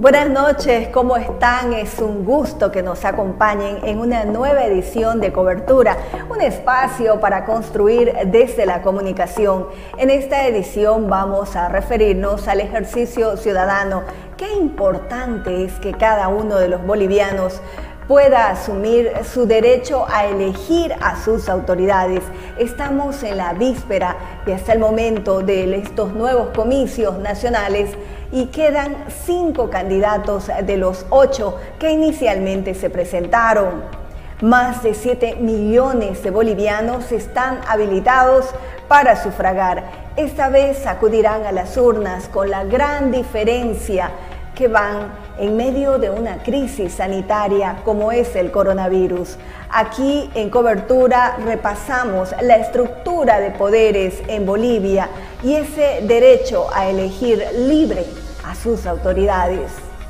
Buenas noches, ¿cómo están? Es un gusto que nos acompañen en una nueva edición de Cobertura, un espacio para construir desde la comunicación. En esta edición vamos a referirnos al ejercicio ciudadano. Qué importante es que cada uno de los bolivianos pueda asumir su derecho a elegir a sus autoridades. Estamos en la víspera y hasta el momento de estos nuevos comicios nacionales y quedan 5 candidatos de los 8 que inicialmente se presentaron. Más de 7 millones de bolivianos están habilitados para sufragar. Esta vez acudirán a las urnas con la gran diferencia que van en medio de una crisis sanitaria como es el coronavirus. Aquí en Cobertura repasamos la estructura de poderes en Bolivia y ese derecho a elegir libre a sus autoridades.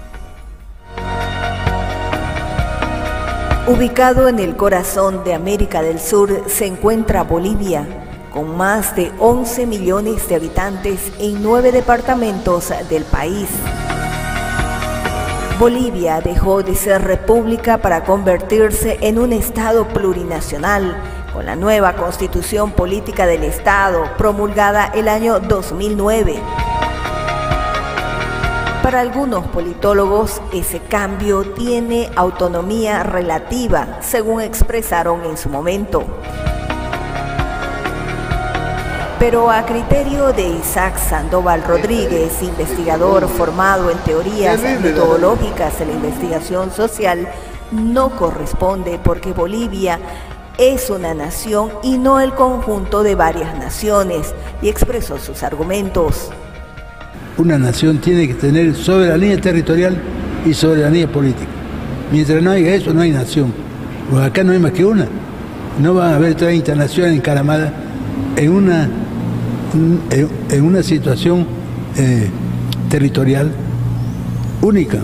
Ubicado en el corazón de América del Sur se encuentra Bolivia, con más de 11 millones de habitantes en 9 departamentos del país. Bolivia dejó de ser república para convertirse en un Estado plurinacional, con la nueva Constitución Política del Estado, promulgada el año 2009. Para algunos politólogos, ese cambio tiene autonomía relativa, según expresaron en su momento. Pero a criterio de Isaac Sandoval Rodríguez, investigador formado en teorías metodológicas de la investigación social, no corresponde porque Bolivia es una nación y no el conjunto de varias naciones, y expresó sus argumentos. Una nación tiene que tener soberanía territorial y soberanía política. Mientras no haya eso, no hay nación. Pues acá no hay más que una. No van a haber 30 naciones encaramadas en una situación territorial única.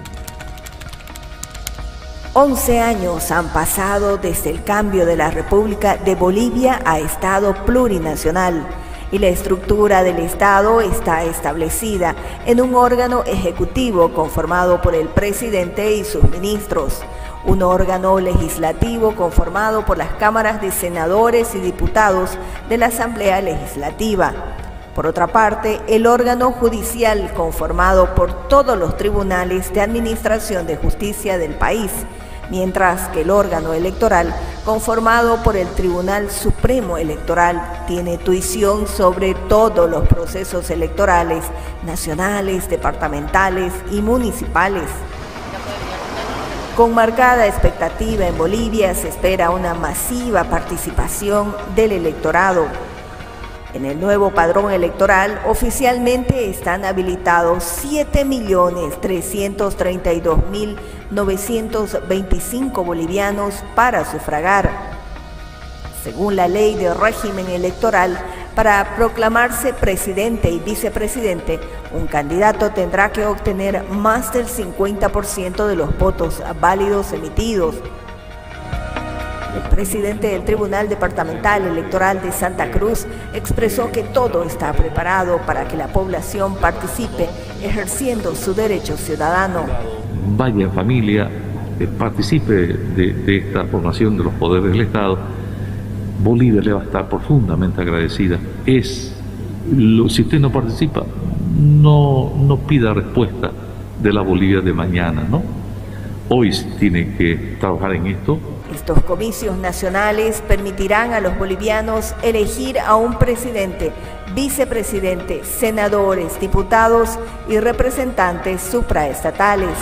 11 años han pasado desde el cambio de la República de Bolivia a Estado plurinacional y la estructura del Estado está establecida en un órgano ejecutivo conformado por el presidente y sus ministros, un órgano legislativo conformado por las cámaras de senadores y diputados de la Asamblea Legislativa. Por otra parte, el órgano judicial conformado por todos los tribunales de administración de justicia del país, mientras que el órgano electoral, conformado por el Tribunal Supremo Electoral, tiene tuición sobre todos los procesos electorales, nacionales, departamentales y municipales. Con marcada expectativa en Bolivia se espera una masiva participación del electorado. En el nuevo padrón electoral oficialmente están habilitados 7.332.925 bolivianos para sufragar. Según la ley de régimen electoral, para proclamarse presidente y vicepresidente, un candidato tendrá que obtener más del 50% de los votos válidos emitidos. El presidente del Tribunal Departamental Electoral de Santa Cruz expresó que todo está preparado para que la población participe ejerciendo su derecho ciudadano. Vaya familia, participe de esta formación de los poderes del Estado. Bolivia le va a estar profundamente agradecida. Si usted no participa, no pida respuesta de la Bolivia de mañana, ¿no? Hoy tiene que trabajar en esto. Estos comicios nacionales permitirán a los bolivianos elegir a un presidente, vicepresidente, senadores, diputados y representantes supraestatales.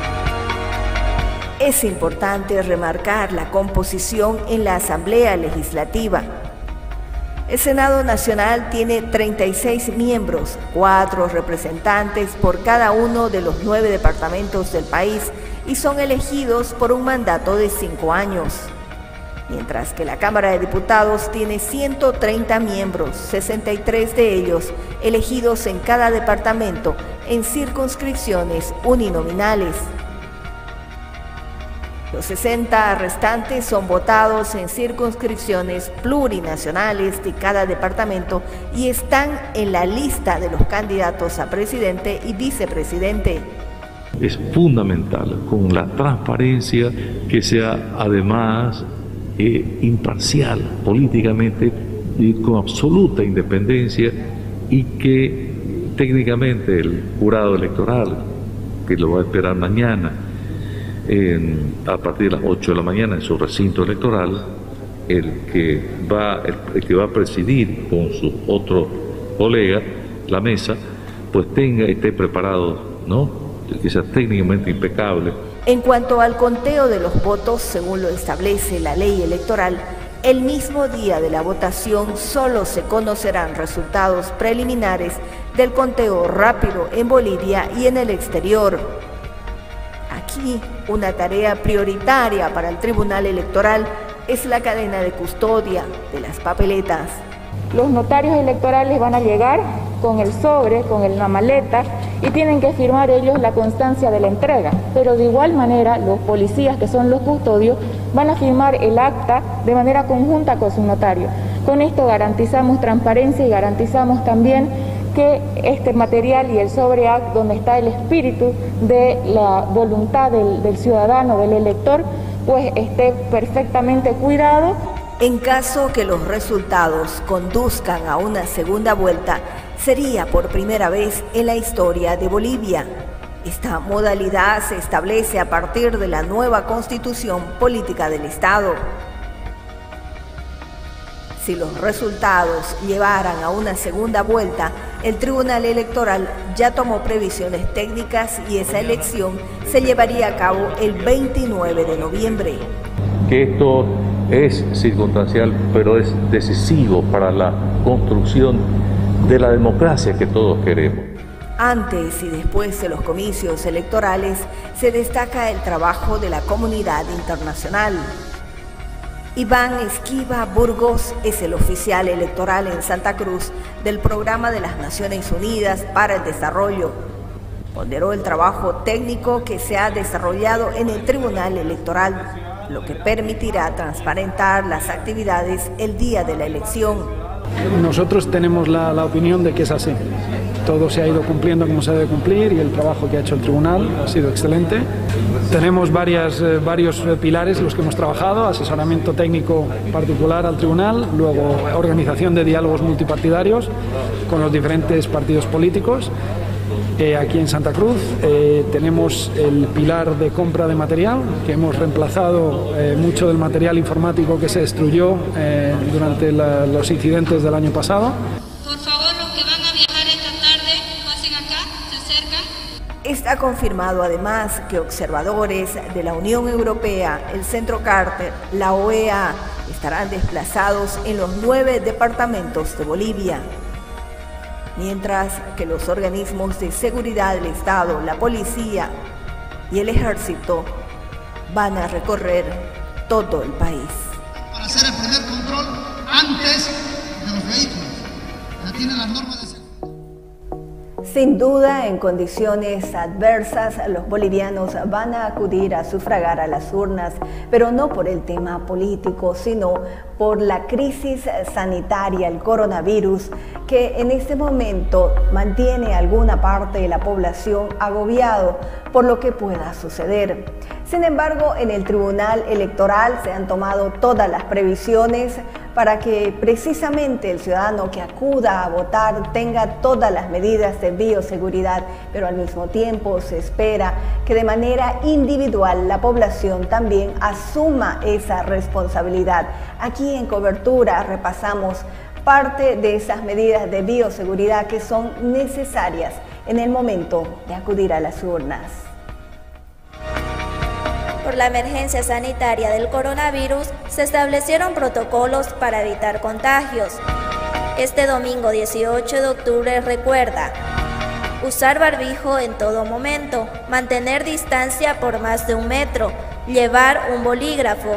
Es importante remarcar la composición en la Asamblea Legislativa. El Senado Nacional tiene 36 miembros, 4 representantes por cada uno de los 9 departamentos del país y son elegidos por un mandato de 5 años. Mientras que la Cámara de Diputados tiene 130 miembros, 63 de ellos elegidos en cada departamento en circunscripciones uninominales. Los 60 restantes son votados en circunscripciones plurinacionales de cada departamento y están en la lista de los candidatos a presidente y vicepresidente. es fundamental, con la transparencia, que sea además imparcial políticamente y con absoluta independencia, y que técnicamente el jurado electoral, que lo va a esperar mañana a partir de las 8 de la mañana en su recinto electoral, el que va a presidir con su otro colega la mesa, pues esté preparado, ¿no?, que sea técnicamente impecable. En cuanto al conteo de los votos, según lo establece la ley electoral, el mismo día de la votación solo se conocerán resultados preliminares del conteo rápido en Bolivia y en el exterior. Aquí, una tarea prioritaria para el Tribunal Electoral es la cadena de custodia de las papeletas. Los notarios electorales van a llegar con el sobre, con la maleta, y tienen que firmar ellos la constancia de la entrega. Pero de igual manera, los policías, que son los custodios, van a firmar el acta de manera conjunta con su notario. Con esto garantizamos transparencia y garantizamos también que este material y el sobre act, donde está el espíritu de la voluntad del ciudadano, del elector, pues esté perfectamente cuidado. En caso que los resultados conduzcan a una segunda vuelta, sería por primera vez en la historia de Bolivia. Esta modalidad se establece a partir de la nueva Constitución Política del Estado. Si los resultados llevaran a una segunda vuelta, el Tribunal Electoral ya tomó previsiones técnicas y esa elección se llevaría a cabo el 29 de noviembre. Que esto es circunstancial, pero es decisivo para la construcción de la democracia que todos queremos. Antes y después de los comicios electorales se destaca el trabajo de la comunidad internacional. Iván Esquiva Burgos es el oficial electoral en Santa Cruz del Programa de las Naciones Unidas para el Desarrollo. Ponderó el trabajo técnico que se ha desarrollado en el Tribunal Electoral, lo que permitirá transparentar las actividades el día de la elección. Nosotros tenemos la opinión de que es así. Todo se ha ido cumpliendo como se debe cumplir y el trabajo que ha hecho el tribunal ha sido excelente. Tenemos varios pilares en los que hemos trabajado: asesoramiento técnico particular al tribunal, luego organización de diálogos multipartidarios con los diferentes partidos políticos. Aquí en Santa Cruz tenemos el pilar de compra de material, que hemos reemplazado mucho del material informático que se destruyó durante los incidentes del año pasado. Por favor, los que van a viajar esta tarde, pasen acá, se acercan. Está confirmado además que observadores de la Unión Europea, el Centro Carter, la OEA, estarán desplazados en los 9 departamentos de Bolivia. Mientras que los organismos de seguridad del Estado, la policía y el ejército van a recorrer todo el país. Para hacer el primer control antes de los vehículos. Ya tienen las normas de seguridad. Sin duda, en condiciones adversas, los bolivianos van a acudir a sufragar a las urnas, pero no por el tema político, sino por la crisis sanitaria, el coronavirus, que en este momento mantiene a alguna parte de la población agobiado por lo que pueda suceder. Sin embargo, en el Tribunal Electoral se han tomado todas las previsiones para que precisamente el ciudadano que acuda a votar tenga todas las medidas de bioseguridad, pero al mismo tiempo se espera que de manera individual la población también asuma esa responsabilidad. Aquí en Cobertura repasamos parte de esas medidas de bioseguridad que son necesarias en el momento de acudir a las urnas. Por la emergencia sanitaria del coronavirus, se establecieron protocolos para evitar contagios. Este domingo 18 de octubre recuerda: usar barbijo en todo momento, mantener distancia por más de 1 metro, llevar un bolígrafo,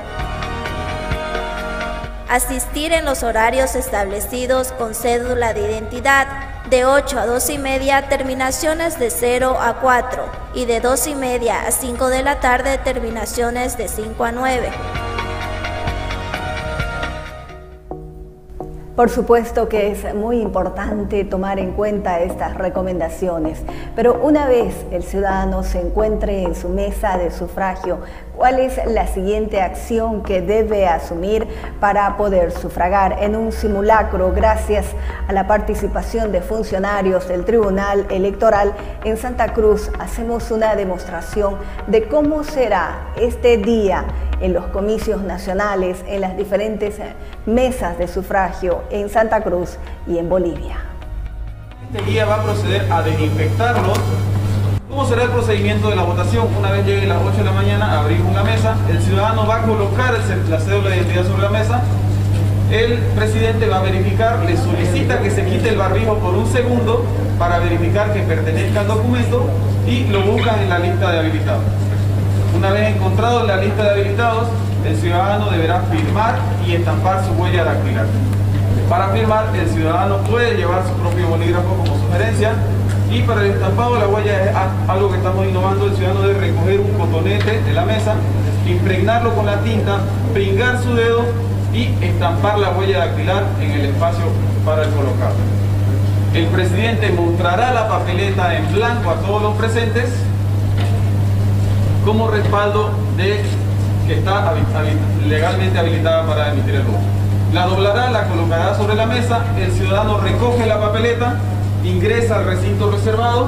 asistir en los horarios establecidos con cédula de identidad, de 8 a 2:30, terminaciones de 0 a 4, y de 2:30 a 5 de la tarde, terminaciones de 5 a 9. Por supuesto que es muy importante tomar en cuenta estas recomendaciones, pero una vez el ciudadano se encuentre en su mesa de sufragio, ¿cuál es la siguiente acción que debe asumir para poder sufragar? En un simulacro, gracias a la participación de funcionarios del Tribunal Electoral en Santa Cruz, hacemos una demostración de cómo será este día en los comicios nacionales, en las diferentes mesas de sufragio en Santa Cruz y en Bolivia. Este guía va a proceder a desinfectarlos. ¿Cómo será el procedimiento de la votación? Una vez llegue a las 8 de la mañana, abrimos la mesa, el ciudadano va a colocar la cédula de identidad sobre la mesa, el presidente va a verificar, le solicita que se quite el barbijo por un segundo para verificar que pertenezca al documento y lo buscan en la lista de habilitados. Una vez encontrado en la lista de habilitados, el ciudadano deberá firmar y estampar su huella dactilar. Para firmar, el ciudadano puede llevar su propio bolígrafo como sugerencia, y para el estampado de la huella es algo que estamos innovando. El ciudadano debe recoger un cotonete de la mesa, impregnarlo con la tinta, pringar su dedo y estampar la huella dactilar en el espacio para el colocado. El presidente mostrará la papeleta en blanco a todos los presentes como respaldo de que está legalmente habilitada para emitir el voto. La doblará, la colocará sobre la mesa, el ciudadano recoge la papeleta, ingresa al recinto reservado.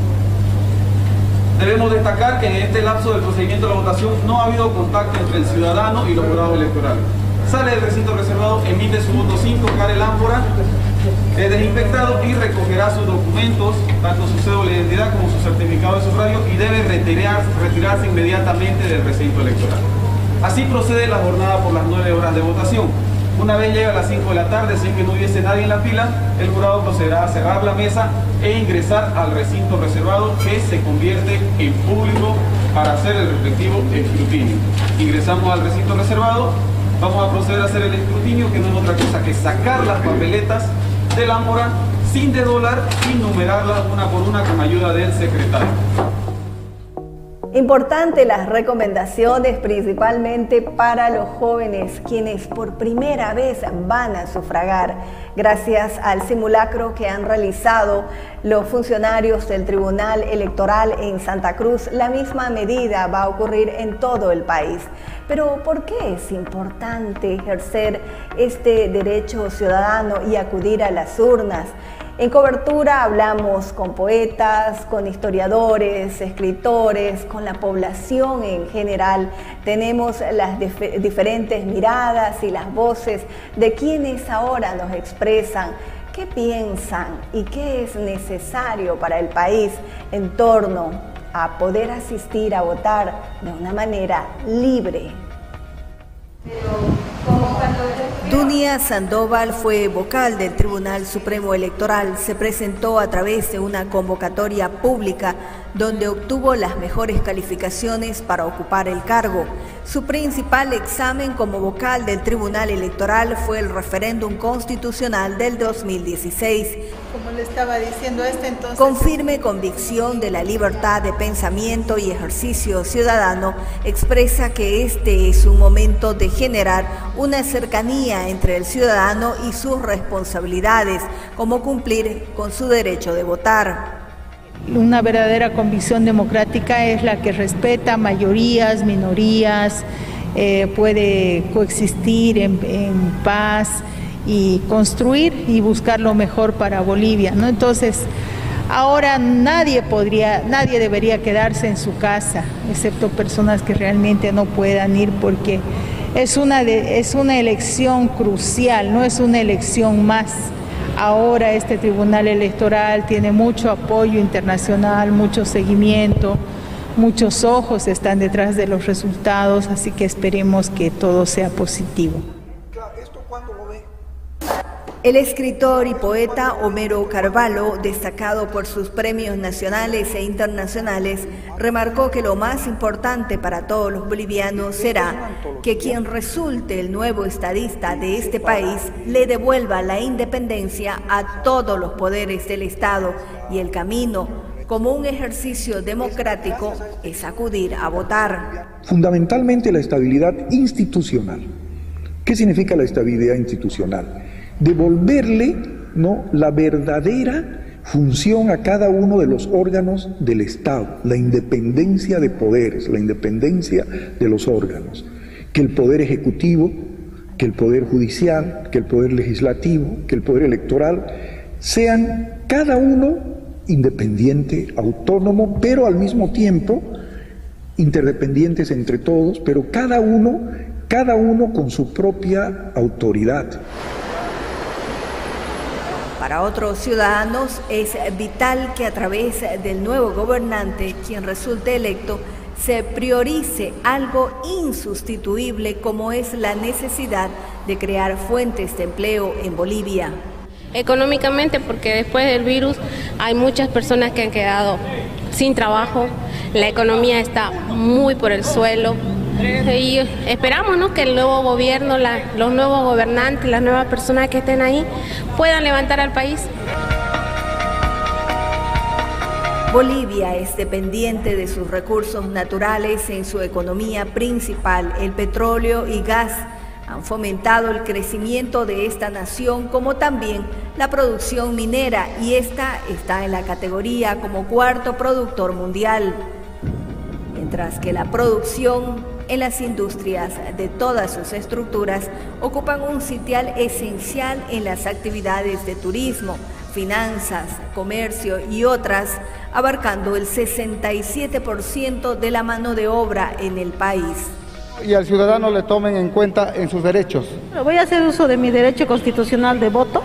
Debemos destacar que en este lapso del procedimiento de la votación no ha habido contacto entre el ciudadano y los jurados electorales. Sale del recinto reservado, emite su voto sin tocar el ámpora, es desinfectado y recogerá sus documentos, tanto su cédula de identidad como su certificado de sufragio, y debe retirarse inmediatamente del recinto electoral. Así procede la jornada por las 9 horas de votación. Una vez llega a las 5 de la tarde, sin que no hubiese nadie en la fila, el jurado procederá a cerrar la mesa e ingresar al recinto reservado, que se convierte en público para hacer el respectivo escrutinio. Ingresamos al recinto reservado, vamos a proceder a hacer el escrutinio, que no es otra cosa que sacar las papeletas del ámpora sin desdoblar y numerarlas una por una con ayuda del secretario. Importante las recomendaciones, principalmente para los jóvenes, quienes por primera vez van a sufragar. Gracias al simulacro que han realizado los funcionarios del Tribunal Electoral en Santa Cruz, la misma medida va a ocurrir en todo el país. Pero ¿por qué es importante ejercer este derecho ciudadano y acudir a las urnas? En Cobertura hablamos con poetas, con historiadores, escritores, con la población en general. Tenemos las diferentes miradas y las voces de quienes ahora nos expresan qué piensan y qué es necesario para el país en torno a poder asistir a votar de una manera libre. Dunia Sandoval fue vocal del Tribunal Supremo Electoral. Se presentó a través de una convocatoria pública donde obtuvo las mejores calificaciones para ocupar el cargo. Su principal examen como vocal del Tribunal Electoral fue el referéndum constitucional del 2016. Como le estaba diciendo entonces, con firme convicción de la libertad de pensamiento y ejercicio ciudadano, expresa que este es un momento de generar una cercanía entre el ciudadano y sus responsabilidades, como cumplir con su derecho de votar. Una verdadera convicción democrática es la que respeta mayorías, minorías, puede coexistir en paz y construir y buscar lo mejor para Bolivia, ¿no? Entonces, ahora nadie debería quedarse en su casa, excepto personas que realmente no puedan ir, porque es una elección crucial, no es una elección más. Ahora este Tribunal Electoral tiene mucho apoyo internacional, mucho seguimiento, muchos ojos están detrás de los resultados, así que esperemos que todo sea positivo. El escritor y poeta Homero Carvalho, destacado por sus premios nacionales e internacionales, remarcó que lo más importante para todos los bolivianos será que quien resulte el nuevo estadista de este país le devuelva la independencia a todos los poderes del Estado, y el camino, como un ejercicio democrático, es acudir a votar. Fundamentalmente la estabilidad institucional. ¿Qué significa la estabilidad institucional? devolverle, ¿no?, la verdadera función a cada uno de los órganos del Estado, la independencia de poderes, la independencia de los órganos, que el poder ejecutivo, que el poder judicial, que el poder legislativo, que el poder electoral sean cada uno independiente, autónomo, pero al mismo tiempo interdependientes entre todos, pero cada uno con su propia autoridad. Para otros ciudadanos es vital que a través del nuevo gobernante, quien resulte electo, se priorice algo insustituible como es la necesidad de crear fuentes de empleo en Bolivia. Económicamente, porque después del virus hay muchas personas que han quedado sin trabajo, la economía está muy por el suelo y esperamos, ¿no?, que el nuevo gobierno, los nuevos gobernantes, las nuevas personas que estén ahí puedan levantar al país. Bolivia es dependiente de sus recursos naturales en su economía principal. El petróleo y gas han fomentado el crecimiento de esta nación, como también la producción minera, y esta está en la categoría como cuarto productor mundial, mientras que la producción en las industrias de todas sus estructuras ocupan un sitial esencial en las actividades de turismo, finanzas, comercio y otras, abarcando el 67% de la mano de obra en el país. Y al ciudadano le tomen en cuenta en sus derechos. Voy a hacer uso de mi derecho constitucional de voto.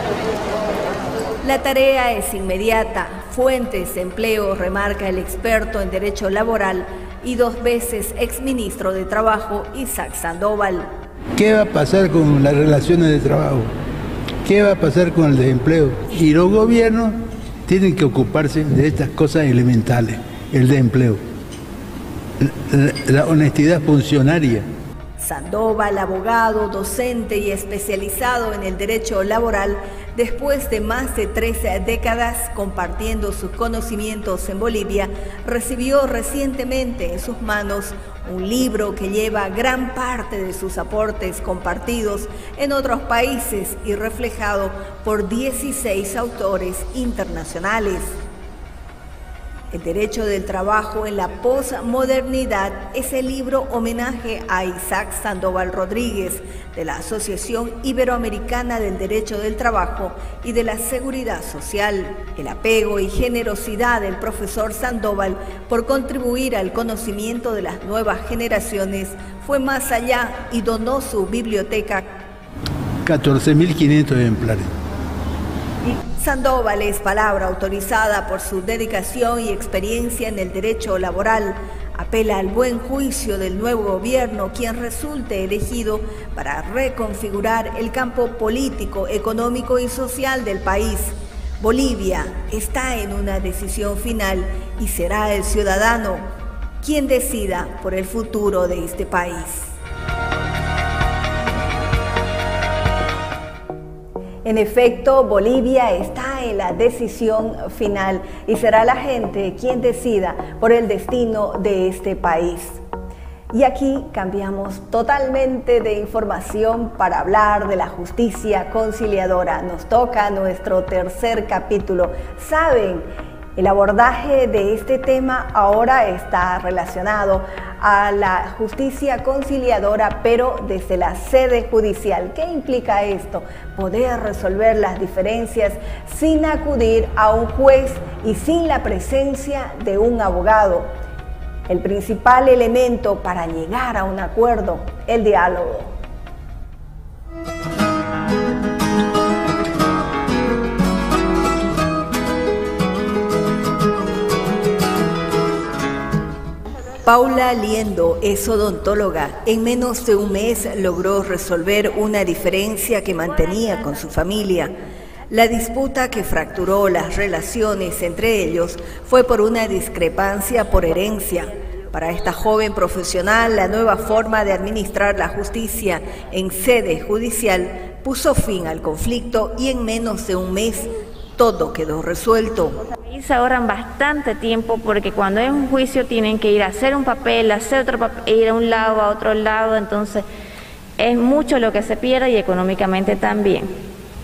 La tarea es inmediata. Fuentes de empleo, remarca el experto en derecho laboral y 2 veces exministro de Trabajo, Isaac Sandoval. ¿Qué va a pasar con las relaciones de trabajo? ¿Qué va a pasar con el desempleo? Y los gobiernos tienen que ocuparse de estas cosas elementales, el desempleo, la honestidad funcionaria. Sandoval, abogado, docente y especializado en el derecho laboral, después de más de 3 décadas compartiendo sus conocimientos en Bolivia, recibió recientemente en sus manos un libro que lleva gran parte de sus aportes compartidos en otros países y reflejado por 16 autores internacionales. El derecho del trabajo en la posmodernidad es el libro homenaje a Isaac Sandoval Rodríguez de la Asociación Iberoamericana del Derecho del Trabajo y de la Seguridad Social. El apego y generosidad del profesor Sandoval por contribuir al conocimiento de las nuevas generaciones fue más allá y donó su biblioteca. 14.500 ejemplares. Sandoval es palabra autorizada por su dedicación y experiencia en el derecho laboral. Apela al buen juicio del nuevo gobierno, quien resulte elegido para reconfigurar el campo político, económico y social del país. Bolivia está en una decisión final y será el ciudadano quien decida por el futuro de este país. En efecto, Bolivia está en la decisión final y será la gente quien decida por el destino de este país. Y aquí cambiamos totalmente de información para hablar de la justicia conciliadora. Nos toca nuestro tercer capítulo. ¿Saben? El abordaje de este tema ahora está relacionado a la justicia conciliadora, pero desde la sede judicial. ¿Qué implica esto? Poder resolver las diferencias sin acudir a un juez y sin la presencia de un abogado. El principal elemento para llegar a un acuerdo, el diálogo. Paula Liendo es odontóloga. En menos de un mes logró resolver una diferencia que mantenía con su familia. La disputa que fracturó las relaciones entre ellos fue por una discrepancia por herencia. Para esta joven profesional, la nueva forma de administrar la justicia en sede judicial puso fin al conflicto y en menos de un mes todo quedó resuelto. Y se ahorran bastante tiempo porque cuando es un juicio tienen que ir a hacer un papel, hacer otro papel, ir a un lado, a otro lado, entonces es mucho lo que se pierde y económicamente también.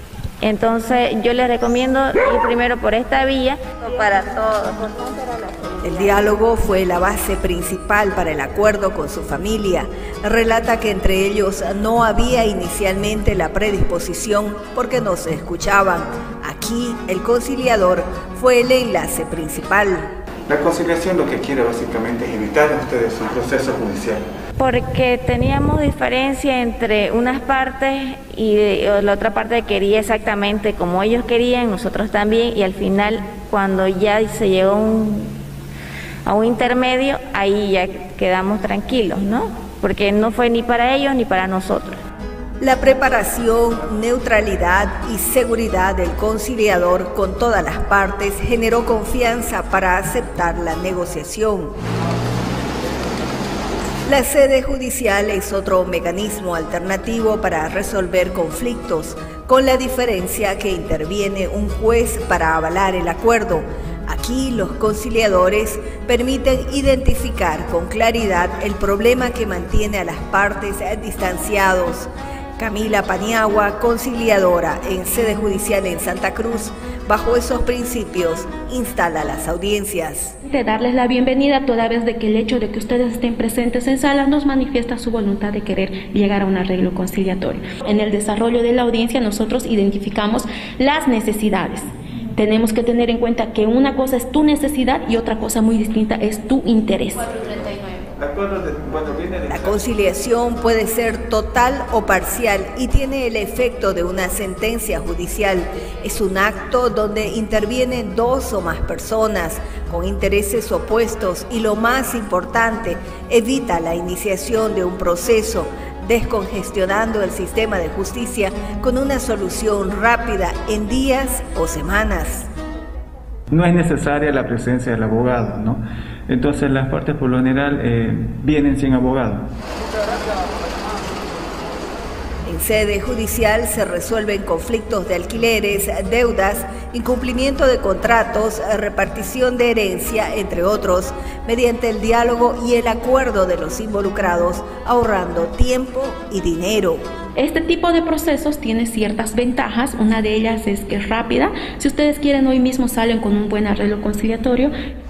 Entonces yo les recomiendo ir primero por esta vía para todos. El diálogo fue la base principal para el acuerdo con su familia. Relata que entre ellos no había inicialmente la predisposición porque no se escuchaban. Aquí el conciliador fue el enlace principal. La conciliación lo que quiere básicamente es evitar ustedes un proceso judicial. Porque teníamos diferencia entre unas partes y la otra parte quería exactamente como ellos querían, nosotros también, y al final cuando ya se llegó a un intermedio, ahí ya quedamos tranquilos, ¿no? Porque no fue ni para ellos ni para nosotros. La preparación, neutralidad y seguridad del conciliador con todas las partes generó confianza para aceptar la negociación. La sede judicial es otro mecanismo alternativo para resolver conflictos, con la diferencia que interviene un juez para avalar el acuerdo. Aquí los conciliadores permiten identificar con claridad el problema que mantiene a las partes distanciados. Camila Paniagua, conciliadora en sede judicial en Santa Cruz, bajo esos principios instala las audiencias. De darles la bienvenida toda vez de que el hecho de que ustedes estén presentes en sala nos manifiesta su voluntad de querer llegar a un arreglo conciliatorio. En el desarrollo de la audiencia nosotros identificamos las necesidades. Tenemos que tener en cuenta que una cosa es tu necesidad y otra cosa muy distinta es tu interés. La conciliación puede ser total o parcial y tiene el efecto de una sentencia judicial. Es un acto donde intervienen dos o más personas con intereses opuestos y, lo más importante, evita la iniciación de un proceso, descongestionando el sistema de justicia con una solución rápida en días o semanas. No es necesaria la presencia del abogado, ¿no? Entonces las partes por lo general vienen sin abogado. En sede judicial se resuelven conflictos de alquileres, deudas, incumplimiento de contratos, repartición de herencia, entre otros, mediante el diálogo y el acuerdo de los involucrados, ahorrando tiempo y dinero. Este tipo de procesos tiene ciertas ventajas, una de ellas es que es rápida. Si ustedes quieren, hoy mismo salen con un buen arreglo conciliatorio.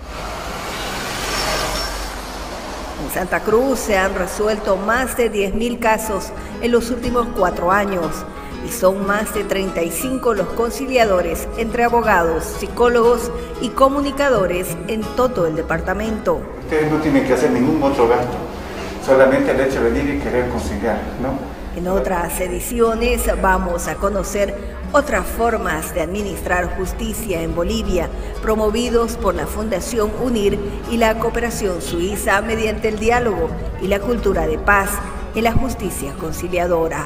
En Santa Cruz se han resuelto más de 10.000 casos en los últimos 4 años y son más de 35 los conciliadores entre abogados, psicólogos y comunicadores en todo el departamento. Ustedes no tienen que hacer ningún otro gasto, solamente el hecho de venir y querer conciliar, ¿no? En otras ediciones vamos a conocer otras formas de administrar justicia en Bolivia, promovidos por la Fundación UNIR y la Cooperación Suiza mediante el diálogo y la cultura de paz en la justicia conciliadora.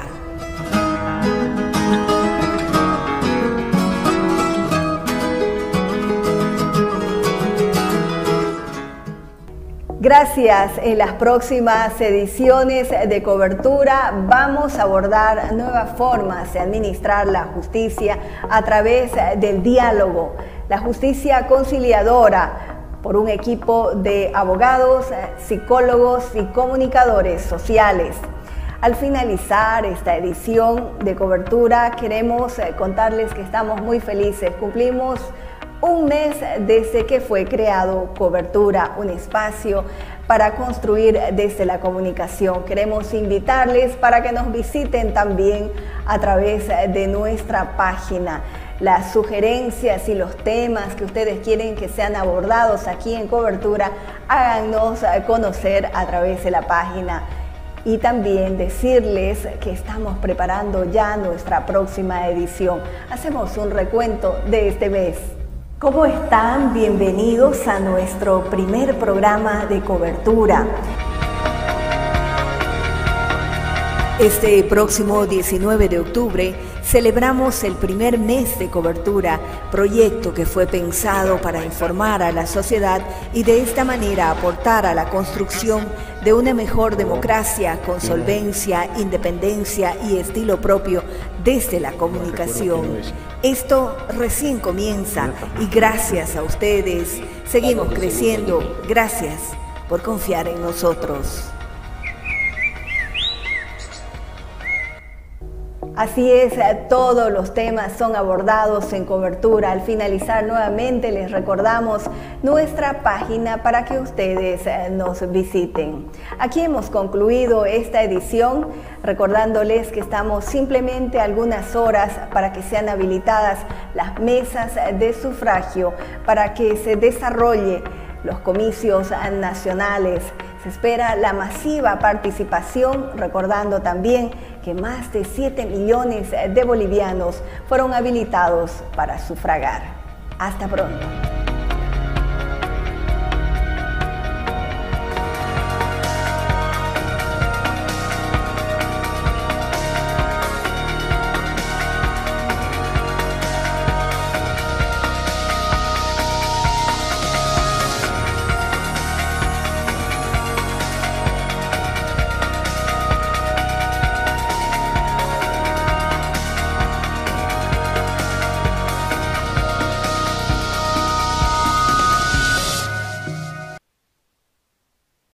Gracias. En las próximas ediciones de Cobertura vamos a abordar nuevas formas de administrar la justicia a través del diálogo, la justicia conciliadora por un equipo de abogados, psicólogos y comunicadores sociales. Al finalizar esta edición de Cobertura queremos contarles que estamos muy felices. Cumplimos un mes desde que fue creado Cobertura, un espacio para construir desde la comunicación. Queremos invitarles para que nos visiten también a través de nuestra página. Las sugerencias y los temas que ustedes quieren que sean abordados aquí en Cobertura, háganos conocer a través de la página. Y también decirles que estamos preparando ya nuestra próxima edición. Hacemos un recuento de este mes. ¿Cómo están? Bienvenidos a nuestro primer programa de Cobertura. Este próximo 19 de octubre celebramos el primer mes de Cobertura, proyecto que fue pensado para informar a la sociedad y de esta manera aportar a la construcción de una mejor democracia con solvencia, independencia y estilo propio desde la comunicación. Esto recién comienza y gracias a ustedes seguimos creciendo. Gracias por confiar en nosotros. Así es, todos los temas son abordados en Cobertura. Al finalizar, nuevamente les recordamos nuestra página para que ustedes nos visiten. Aquí hemos concluido esta edición, recordándoles que estamos simplemente algunas horas para que sean habilitadas las mesas de sufragio, para que se desarrolle los comicios nacionales. Se espera la masiva participación, recordando también que más de 7 millones de bolivianos fueron habilitados para sufragar. Hasta pronto.